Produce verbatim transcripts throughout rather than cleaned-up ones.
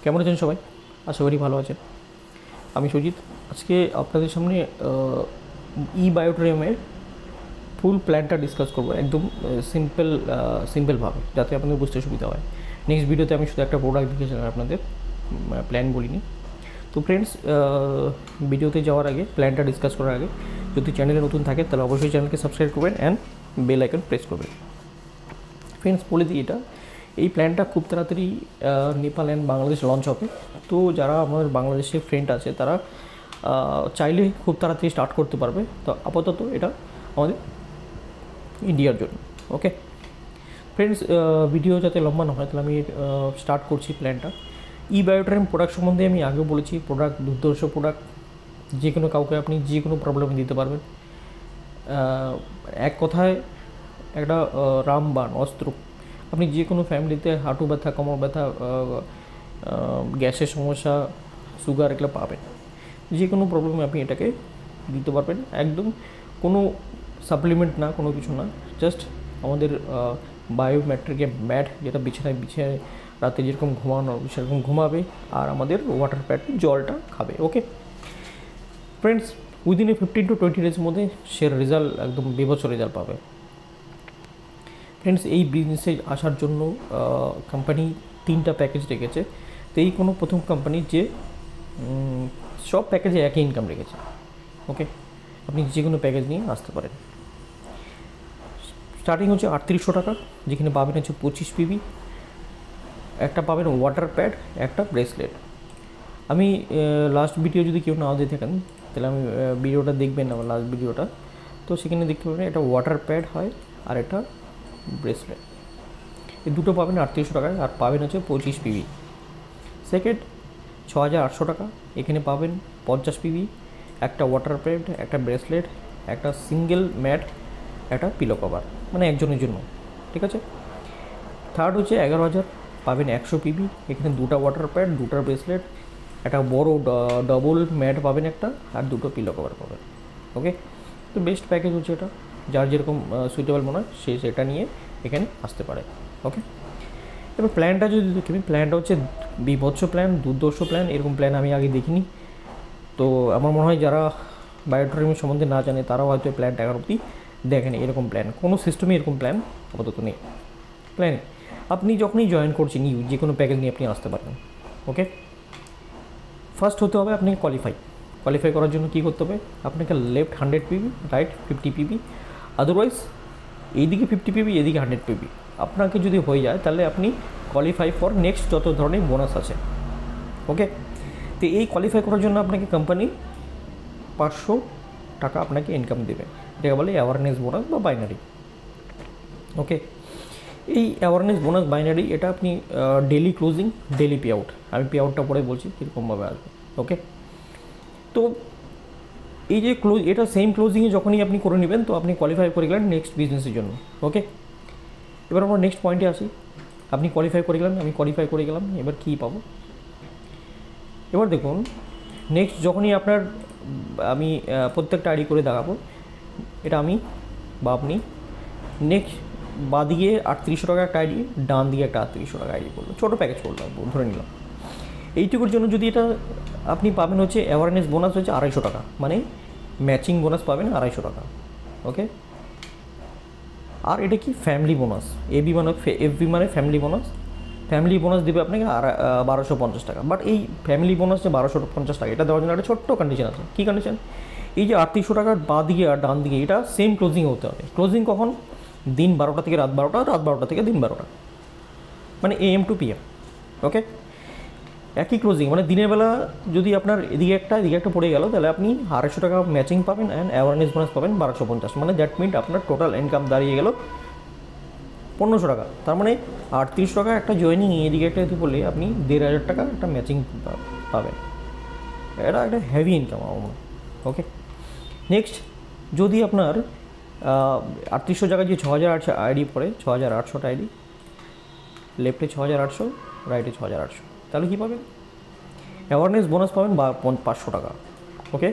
কেমন আছেন সবাই? আশা করি ভালো আছেন। আমি সুজিত। আজকে আপনাদের সামনে ই বায়োটেরিয়ামের ফুল প্ল্যানটা ডিসকাস করবো, একদম সিম্পল সিম্পলভাবে, যাতে আপনাদের বুঝতে সুবিধা হয়। নেক্সট ভিডিওতে আমি শুধু একটা প্রোডাক্ট দেখিয়েছিলাম, আপনাদের প্ল্যান বলিনি। তো ফ্রেন্ডস, ভিডিওতে যাওয়ার আগে, প্ল্যানটা ডিসকাস করার আগে, যদি চ্যানেলে নতুন থাকে তাহলে অবশ্যই চ্যানেলকে সাবস্ক্রাইব করবেন অ্যান্ড বেল আইকন প্রেস করবেন। ফ্রেন্ডস, বলে দিই, এটা এই প্ল্যানটা খুব তাড়াতাড়ি নেপাল অ্যান্ড বাংলাদেশ লঞ্চ হবে। তো যারা আমাদের বাংলাদেশের ফ্রেন্ড আছে তারা চাইলে খুব তাড়াতাড়ি স্টার্ট করতে পারবে। তো আপাতত এটা আমাদের ইন্ডিয়ার জন্য। ওকে ফ্রেন্ডস, ভিডিও যাতে লম্বা না হয় তাহলে আমি স্টার্ট করছি প্ল্যানটা। ই বায়োটেরিয়াম প্রোডাক্ট সম্বন্ধে আমি আগেও বলেছি, প্রোডাক্ট দুর্ধর্ষ প্রোডাক্ট, যে কোনো কাউকে আপনি যে কোনো প্রবলেম দিতে পারবেন। এক কথায় একটা রামবাণ অস্ত্র। আপনি যে কোনো ফ্যামিলিতে হাঁটু ব্যথা, কোমর ব্যথা, গ্যাসের সমস্যা, সুগার, এগুলো পাবেন। যে কোনো প্রবলেমে আপনি এটাকে দিতে পারবেন। একদম কোনো সাপ্লিমেন্ট না, কোনো কিছু না, জাস্ট আমাদের বায়োমেট্রিকের ম্যাট, যেটা বিছানায় বিছিয়ে রাতে যেরকম ঘুমানো সেরকম ঘুমাবে, আর আমাদের ওয়াটার প্যাড জলটা খাবে। Okay friends, within a fifteen to twenty ডেজের মধ্যে সে রেজাল্ট, একদম বিভৎস রেজাল্ট পাবে। ফ্রেন্ডস, এই বিজনেসে আসার জন্য কোম্পানি তিনটা প্যাকেজ রেখেছে। তো এই কোনো প্রথম কোম্পানি যে সব প্যাকেজে একই ইনকাম রেখেছে। ওকে, আপনি যে কোনো প্যাকেজ নিয়ে আসতে পারেন। স্টার্টিং হচ্ছে আটত্রিশশো টাকা, যেখানে পাবেন হচ্ছে পঁচিশ পিবি, একটা পাবেন ওয়াটার প্যাড, একটা ব্রেসলেট। আমি লাস্ট ভিডিও যদি কেউ না দিয়ে থাকেন তাহলে আমি ভিডিওটা দেখবেন, আমার লাস্ট ভিডিওটা, তো সেখানে দেখতে পাবেন এটা ওয়াটার প্যাড হয় আর এটা ব্রেসলেট। এই দুটো পাবেন আটত্রিশশো টাকায়, আর পাবেন হচ্ছে পঁচিশ পিবি। সেকেন্ড ছ হাজার আটশো টাকা, এখানে পাবেন পঞ্চাশ পিবি, একটা ওয়াটার প্যাড, একটা ব্রেসলেট, একটা সিঙ্গেল ম্যাট, একটা পিলো কভার, মানে একজনের জন্য। ঠিক আছে। থার্ড হচ্ছে এগারো হাজার, পাবেন একশো পিবি, এখানে দুটা ওয়াটার প্যাড, দুটা ব্রেসলেট, একটা বড় ডবল ম্যাট পাবেন একটা, আর দুটো পিলো কভার পাবেন। ওকে, তো বেস্ট প্যাকেজ হচ্ছে এটা। যার যেরকম সুইটেবল মনে হয় সে সেটা নিয়ে এখানে আসতে পারে। ওকে, এবার প্ল্যানটা যদি দেখি, প্ল্যানটা হচ্ছে বিভৎস প্ল্যান, দুর্দর্শ প্ল্যান। এরকম প্ল্যান আমি আগে দেখিনি। তো আমার মনে হয় যারা বায়োটেরিয়াম সম্বন্ধে না জানে তারাও হয়তো এই প্ল্যানটা এখন অবধি দেখেনি। এরকম প্ল্যান কোনো সিস্টেমে এরকম প্ল্যান আপাতত নেই। প্ল্যান আপনি যখনই জয়েন করছেন ইউ যে কোনো প্যাকেজ নিয়ে আপনি আসতে পারবেন। ওকে, ফার্স্ট হতে হবে আপনাকে কোয়ালিফাই। কোয়ালিফাই করার জন্য কী করতে হবে? আপনাকে left hundred PB, right fifty PB, otherwise এইদিকে ফিফটি পিবি, এদিকে হান্ড্রেড পিবি। আপনাকে যদি হয়ে যায় তাহলে আপনি কোয়ালিফাই ফর নেক্সট যত ধরনের বোনাস আছে। ওকে, তো এই কোয়ালিফাই করার জন্য আপনাকে কোম্পানি পাঁচশো টাকা আপনাকে ইনকাম দেবে, যেটা বলে অ্যাওয়ারনেস বোনাস বা বাইনারি। ওকে, এই অ্যাওয়ারনেস বোনাস বাইনারি এটা আপনি daily closing, daily pay out, আমি পে আউটটা পরে বলছি কীরকমভাবে আসবে। ওকে, তো এই যে ক্লোজ, এটা সেম ক্লোজিংয়ে যখনই আপনি করে নেবেন তো আপনি কোয়ালিফাই করে গেলেন নেক্সট বিজনেসের জন্য। ওকে, এবার আমরা নেক্সট পয়েন্টে আসি। আপনি কোয়ালিফাই করে গেলেন, আমি কোয়ালিফাই করে গেলাম, এবার কী পাবো? এবার দেখুন, নেক্সট যখনই আপনার, আমি প্রত্যেকটা আইডি করে দেখাবো, এটা আমি বা আপনি নেক্সট বাঁ দিকে আটত্রিশশো টাকা একটা আইডি, ডান দিকে একটা আটত্রিশশো টাকা আইডি করলো, ছোটো প্যাকেজ করলাম ধরে নিলাম। এইটুকুর জন্য যদি এটা আপনি পাবেন হচ্ছে অ্যাওয়ারনেস বোনাস হচ্ছে আড়াইশো টাকা, মানে ম্যাচিং বোনাস পাবেন আড়াইশো টাকা। ওকে, আর এটা কি ফ্যামিলি বোনাস, এবি মানে এফবি মানে ফ্যামিলি বোনাস। ফ্যামিলি বোনাস দেবে আপনাকে আর বারোশো পঞ্চাশ টাকা। বাট এই ফ্যামিলি বোনাস যে বারোশো পঞ্চাশ টাকা, এটা দেওয়ার জন্য একটা ছোট্ট কন্ডিশন আছে। কী কন্ডিশন? এই যে আটত্রিশশো টাকার বাঁ দিকে আর ডান দিকে এটা সেম ক্লোজিং হতে হবে। ক্লোজিং কখন? দিন বারোটা থেকে রাত বারোটা, রাত বারোটা থেকে দিন বারোটা, মানে A M to P M. Okay, একই ক্লোজিং, মানে দিনের বেলা যদি আপনার এদিকে একটা এদিকে একটা পড়ে গেল তাহলে আপনি আড়াইশো টাকা ম্যাচিং পাবেন অ্যান্ড অ্যাওয়ারনেস বোনাস পাবেন বারোশো পঞ্চাশ, মানে দ্যাট মিন আপনার টোটাল ইনকাম দাঁড়িয়ে গেল পনেরোশো টাকা। তার মানে আটত্রিশশো টাকা একটা জয়েনিং, এদিকে একটা এদিকে পড়লে আপনি দেড় হাজার টাকা একটা ম্যাচিং পাবেন। এটা একটা হেভি ইনকাম আমার মনে। ওকে, নেক্সট যদি আপনার আটত্রিশশো জায়গায় যে ছ হাজার আটশো আইডি পড়ে, ছ হাজার আটশোটা আইডি, লেফটে ছ হাজার আটশো, রাইটে ছ হাজার আটশো, তাহলে কী পাবেন? অ্যাওয়ারনেস বোনাস পাবেন বা পাঁচশো টাকা। ওকে,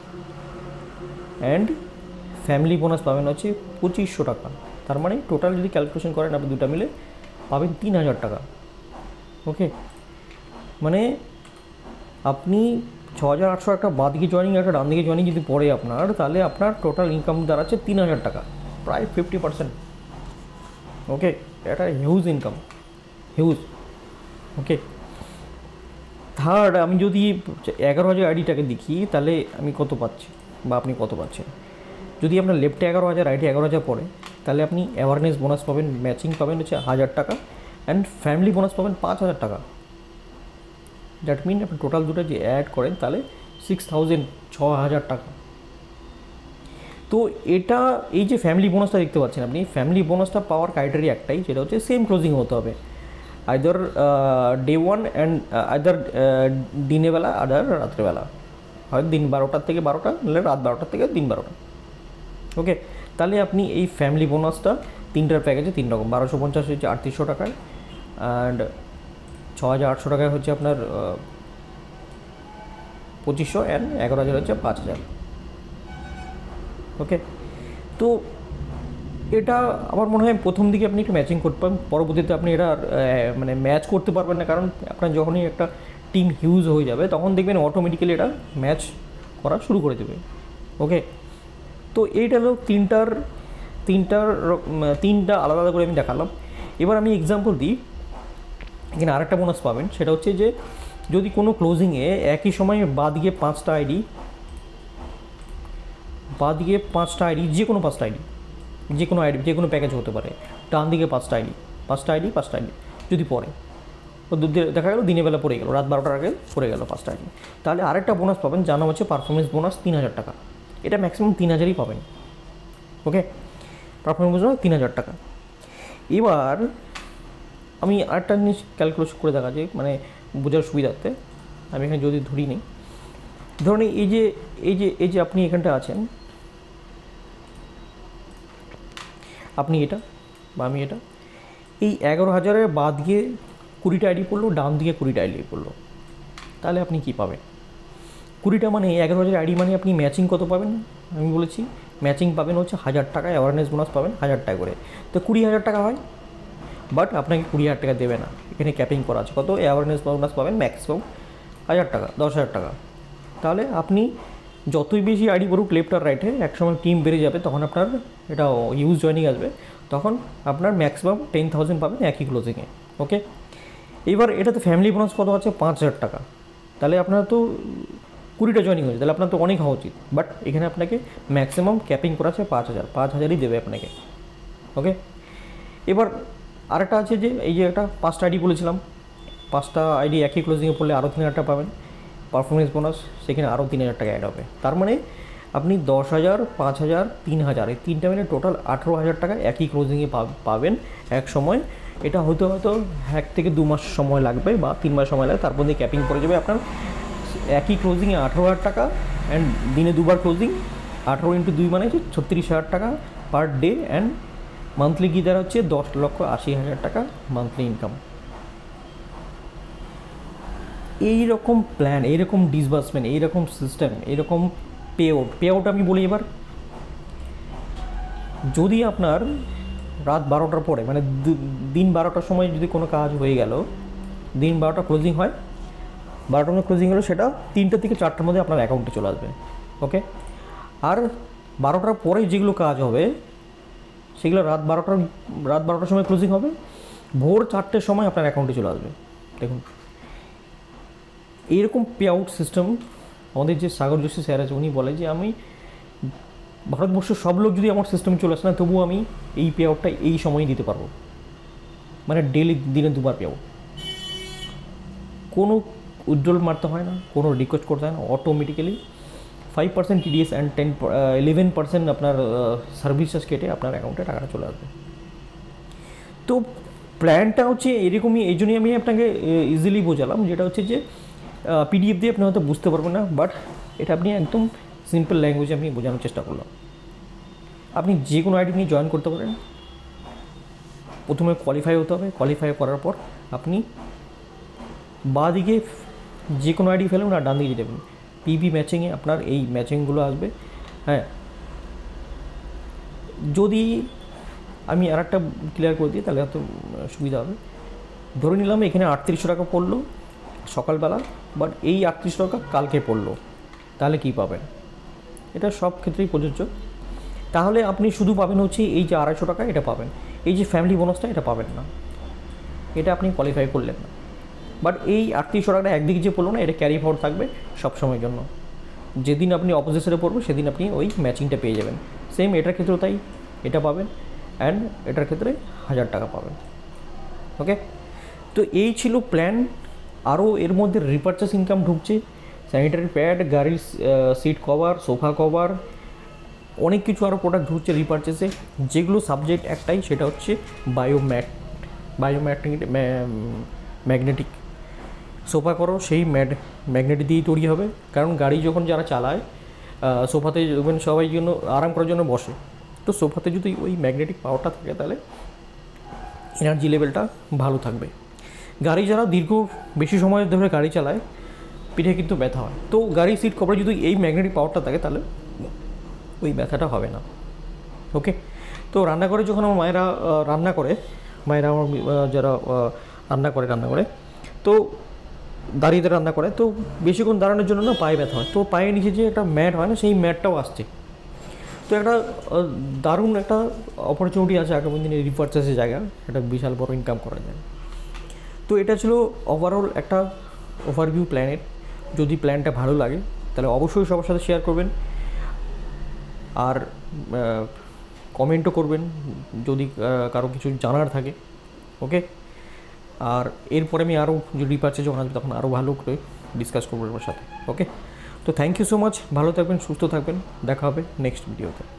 অ্যান্ড ফ্যামিলি বোনাস পাবেন হচ্ছে পঁচিশশো টাকা। তার মানে টোটাল যদি ক্যালকুলেশন করেন আপনি দুটা মিলে পাবেন তিন হাজার টাকা। ওকে, মানে আপনি ছ হাজার আটশো একটা বাঁ দিকে জয়েনিং একটা ডান দিকে জয়েনিং যদি পড়ে আপনার, তাহলে আপনার টোটাল ইনকাম দাঁড়াচ্ছে তিন হাজার টাকা, প্রায় ফিফটি পার্সেন্ট। ওকে, এটা huge income, huge. Okay, third, আমি যদি এগারো হাজার আইডিটাকে দেখি তাহলে আমি কত পাচ্ছি বা আপনি কত পাচ্ছেন। যদি আপনার লেফটে এগারো হাজার রাইটে এগারো হাজার পড়ে, তাহলে আপনি অ্যাওয়ারনেস বোনাস পাবেন, ম্যাচিং পাবেন হচ্ছে হাজার টাকা, অ্যান্ড ফ্যামিলি বোনাস পাবেন পাঁচ হাজার টাকা। দ্যাট মিন আপনি টোটাল দুটো যে অ্যাড করেন তাহলে সিক্স থাউজেন্ড, ছ হাজার টাকা। তো এটা, এই যে ফ্যামিলি বোনাসটা দেখতে পাচ্ছেন আপনি, ফ্যামিলি বোনাসটা পাওয়ার ক্রাইটেরিয়া একটাই, সেটা হচ্ছে সেম ক্লোজিং হতে হবে, either day one and either দিনেবেলা আদার রাত্রেবেলা, হয় দিন বারোটার থেকে বারোটা, নাহলে রাত বারোটার থেকে দিন বারোটা। ওকে, তাহলে আপনি এই ফ্যামিলি বোনাসটা তিনটার প্যাকেজে তিন রকম, বারোশো পঞ্চাশ হচ্ছে আটত্রিশশো টাকায়, অ্যান্ড ছ হাজার আটশো টাকায় হচ্ছে আপনার পঁচিশশো, অ্যান্ড এগারো হাজার হচ্ছে পাঁচ হাজার। ওকে, তো এটা আমার মনে হয় প্রথম দিকে আপনি একটু ম্যাচিং করতে পারেন, পরবর্তীতে আপনি এটা মানে ম্যাচ করতে পারবেন না, কারণ আপনার যখনই একটা টিম হিউজ হয়ে যাবে তখন দেখবেন অটোমেটিক্যালি এটা ম্যাচ করা শুরু করে দেবে। ওকে, তো এইটা হলো তিনটার তিনটার তিনটা আলাদা আলাদা করে আমি দেখালাম। এবার আমি এক্সাম্পল দিই, এখানে আরেকটা বোনাস পাবেন, সেটা হচ্ছে যে যদি কোনো ক্লোজিংয়ে একই সময়ে বাঁ দিকে পাঁচটা আইডি, বাঁ দিকে পাঁচটা আইডি, যে কোনো পাঁচটা আইডি, যে কোনো আইডি, যে কোনো প্যাকেজ হতে পারে, ডান দিকে পাঁচটা আইডি, পাঁচটা আইডি পাঁচটা আইডি যদি পড়ে, ও দেখা গেলো দিনের বেলা পড়ে গেলো, রাত বারোটার আগে পড়ে গেলো পাঁচটা আইডি, তাহলে আরেকটা বোনাস পাবেন, যার নাম হচ্ছে পারফরমেন্স বোনাস, তিন হাজার টাকা। এটা ম্যাক্সিমাম তিন হাজারই পাবেন। ওকে, পারফরমেন্স বোনাস তিন হাজার টাকা। এবার আমি আরেকটা জিনিস ক্যালকুলেশন করে দেখা যায়, মানে বোঝার সুবিধার্থে আমি এখানে যদি ধরি নিই, ধরুন এই যে এই যে এই যে আপনি এখানটা আছেন, আপনি এটা বা আমি এটা, এই এগারো হাজারের বাদ দিয়ে কুড়িটা আইডি পড়লো, ডান দিকে কুড়িটা আইডি পড়লো, তাহলে আপনি কী পাবেন? কুড়িটা মানে এগারো হাজার আইডি মানে আপনি ম্যাচিং কত পাবেন? আমি বলেছি ম্যাচিং পাবেন হচ্ছে হাজার টাকা, অ্যাওয়ারনেস বোনাস পাবেন হাজার টাকা করে, তো কুড়ি হাজার টাকা হয়। বাট আপনাকে কুড়ি হাজার টাকা দেবে না, এখানে ক্যাপিং করা আছে, কত অ্যাওয়ারনেস বোনাস পাবেন ম্যাক্সিমাম হাজার টাকা, দশ হাজার টাকা। তাহলে আপনি যতই বেশি আইডি পড়ুক লেফট আর রাইটে, একসময় টিম বেড়ে যাবে, তখন আপনার এটা ইউজ জয়েনিং আসবে, তখন আপনার ম্যাক্সিমাম টেন থাউজেন্ড পাবেন একই ক্লোজিংয়ে। ওকে, এবার এটাতে ফ্যামিলি বোনাস কত আছে? পাঁচ হাজার টাকা। তাহলে আপনার তো কুড়িটা জয়েনিং হয়েছে, তাহলে আপনার তো অনেক হওয়া উচিত, বাট এখানে আপনাকে ম্যাক্সিমাম ক্যাপিং করা আছে পাঁচ হাজার, পাঁচ হাজারই দেবে আপনাকে। ওকে, এবার আরেকটা আছে যে এই যে একটা পাঁচটা আইডি বলেছিলাম, পাঁচটা আইডি একই ক্লোজিংয়ে পড়লে আরও তিন হাজার টাকা পাবেন পারফরমেন্স বোনাস, সেখানে আরও তিন হাজার টাকা অ্যাড হবে। তার মানে আপনি দশ হাজার, পাঁচ হাজার, তিন হাজার, এই তিনটা মিলে টোটাল আঠেরো হাজার টাকা একই ক্লোজিংয়ে পাবেন এক সময়। এটা হয়তো হয়তো এক থেকে দু মাস সময় লাগবে বা তিন মাস সময় লাগবে, তারপর দিয়ে ক্যাপিং পড়ে যাবে আপনার একই ক্লোজিংয়ে আঠেরো হাজার টাকা, অ্যান্ড দিনে দুবার ক্লোজিং, আঠেরো ইন্টু দুই মানে হচ্ছে ছত্রিশ হাজার টাকা পার ডে, অ্যান্ড মান্থলি গিদার হচ্ছে দশ লক্ষ আশি হাজার টাকা মান্থলি ইনকাম। এইরকম প্ল্যান, এইরকম ডিসবার্সমেন্ট, এইরকম সিস্টেম, এইরকম পে আউট পে আউট আমি বলি, এবার যদি আপনার রাত বারোটার পরে মানে দিন বারোটার সময় যদি কোনো কাজ হয়ে গেল, দিন বারোটা ক্লোজিং হয়, বারোটার মধ্যে ক্লোজিং হলো, সেটা তিনটে থেকে চারটার মধ্যে আপনার অ্যাকাউন্টে চলে আসবে। ওকে, আর বারোটার পরে যেগুলো কাজ হবে সেগুলো রাত বারোটার রাত বারোটার সময় ক্লোজিং হবে, ভোর চারটের সময় আপনার অ্যাকাউন্টে চলে আসবে। দেখুন, এইরকম পে আউট সিস্টেম আমাদের যে সাগর যোশী স্যার আছে, উনি বলে যে আমি ভারতবর্ষের সব লোক যদি আমার সিস্টেমে চলে আসে না, তবুও আমি এই পে আউটটা এই সময়ই দিতে পারবো, মানে ডেলি দিনে দুবার পে আউট, কোনো উইথড্রল মারতে হয় না, কোনো রিকোয়েস্ট করতে হয় না, automatically five percent TDS and ten eleven percent আপনার সার্ভিস চার্জ কেটে আপনার অ্যাকাউন্টে টাকাটা চলে আসবে। তো প্ল্যানটা হচ্ছে এরকমই, এই জন্যই আমি আপনাকে ইজিলি বোঝালাম, যেটা হচ্ছে যে পিডিএফ দিয়ে আপনি হয়তো বুঝতে পারবেন না, বাট এটা আপনি একদম সিম্পল ল্যাঙ্গুয়েজে আমি বোঝানোর চেষ্টা করলাম। আপনি যে কোনো আইডি নিয়ে জয়েন করতে পারেন, প্রথমে কোয়ালিফাই হতে হবে, কোয়ালিফাই করার পর আপনি বাঁ দিকে যে কোনো আইডি ফেলুন আর ডান দিকে যেতে পারেন, পিবি ম্যাচিংয়ে আপনার এই ম্যাচিংগুলো আসবে। হ্যাঁ, যদি আমি আর একটা ক্লিয়ার করে দিই তাহলে এত সুবিধা হবে। ধরে নিলাম এখানে আটত্রিশশো টাকা পড়লো, সকালবেলা, বাট এই আটত্রিশশো টাকা কালকে পড়লো, তাহলে কী পাবেন? এটা সব ক্ষেত্রেই প্রযোজ্য। তাহলে আপনি শুধু পাবেন হচ্ছে এই যে আড়াইশো টাকা, এটা পাবেন। এই যে ফ্যামিলি বোনাসটা, এটা পাবেন না, এটা আপনি কোয়ালিফাই করলেন না। বাট এই আটত্রিশশো টাকাটা একদিকে যে পড়লো না, এটা ক্যারি ফরওয়ার্ড থাকবে সব সময়ের জন্য। যেদিন আপনি অপোজিশনে পড়বেন সেদিন আপনি ওই ম্যাচিংটা পেয়ে যাবেন। সেম এটার ক্ষেত্রেও তাই, এটা পাবেন, অ্যান্ড এটার ক্ষেত্রে হাজার টাকা পাবেন। ওকে, তো এই ছিল প্ল্যান। আরও এর মধ্যে রিপারচেস ইনকাম ঢুকছে, স্যানিটারি প্যাড, গাড়ির সিট কভার, সোফা কভার, অনেক কিছু আরও প্রোডাক্ট ঢুকছে রিপারচেসে, যেগুলো সাবজেক্ট একটাই, সেটা হচ্ছে বায়োম্যাট বায়োম্যাগনেটিক ম্যাগনেটিক সোফা করো, সেই ম্যাড ম্যাগনেটিক দিয়েই তৈরি হবে। কারণ গাড়ি যখন যারা চালায়, সোফাতে যখন সবাই জন্য আরাম করার জন্য বসে, তো সোফাতে যদি ওই ম্যাগনেটিক পাওয়ারটা থাকে তাহলে এনার্জি লেভেলটা ভালো থাকবে। গাড়ি যারা দীর্ঘ বেশি সময় ধরে গাড়ি চালায়, পিঠে কিন্তু ব্যথা হয়, তো গাড়ির সিট কভারে যদি এই ম্যাগনেটিক পাওয়ারটা থাকে তাহলে ওই ব্যথাটা হবে না। ওকে, তো রান্নাঘরে যখন আমার মায়েরা রান্না করে, মায়েরা আমার যারা রান্না করে রান্না করে তো দাঁড়িয়ে রান্না করে, তো বেশিক্ষণ দাঁড়ানোর জন্য না পায়ে ব্যথা হয়, তো পায়ের নিচে যে একটা ম্যাট হয় না, সেই ম্যাটটাও আসছে। তো একটা দারুণ একটা অপরচুনিটি আছে আগামী দিনে রিপারচেসের জায়গা, একটা বিশাল বড় ইনকাম করা যায়। তো এটা ছিল ওভারঅল একটা ওভারভিউ প্ল্যানের। যদি প্ল্যানটা ভালো লাগে তাহলে অবশ্যই সবার সাথে শেয়ার করবেন, আর কমেন্টও করবেন যদি কারো কিছু জানার থাকে। ওকে, আর এরপরে আমি আরও যদি রিপারচেস যখন আসবে তখন আরও ভালো করে ডিসকাস করবো আমার সাথে। ওকে, তো থ্যাংক ইউ সো মাচ, ভালো থাকবেন, সুস্থ থাকবেন, দেখা হবে নেক্সট ভিডিওতে।